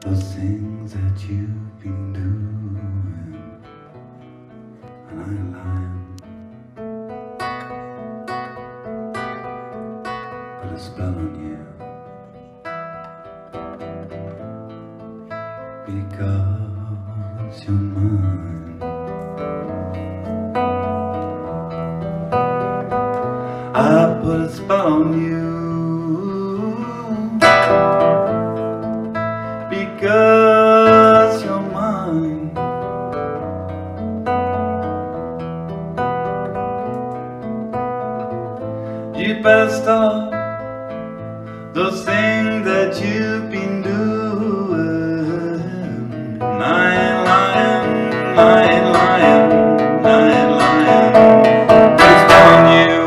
those things that you've been doing, and I ain't lying, put a spell on you, because you're mine. I put a spell on you because you're mine. You better stop those things that you've been doing. I ain't lying, I ain't lying, I ain't lying. It's on you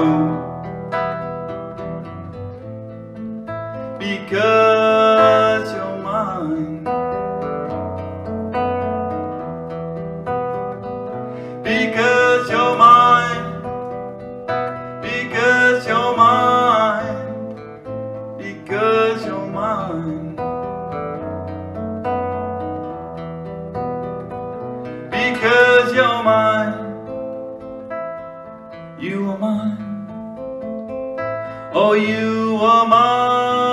because you're mine. Because you're mine. Because you're mine. Because you're mine. Because you're mine. You are mine. Oh, you are mine.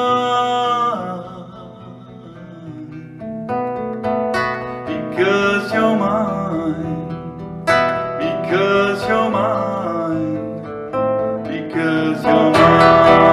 Because you're mine. Because you're mine. Because you're mine.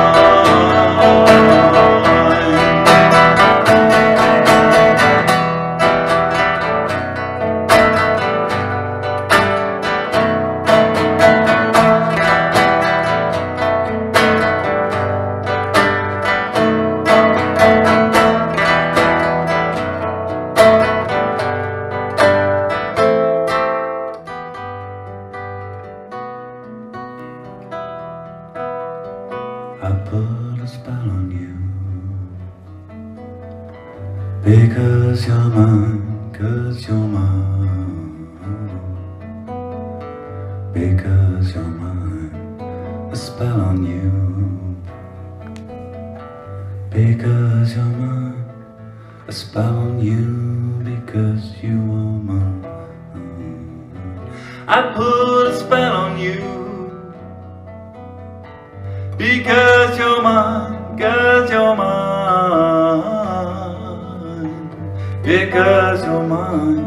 I put a spell on you because you're mine, 'cause you're mine, because you're mine. A spell on you because you're mine. A spell on you because you are mine. I put a spell on you because you're mine, 'cause you're mine, because you're mine.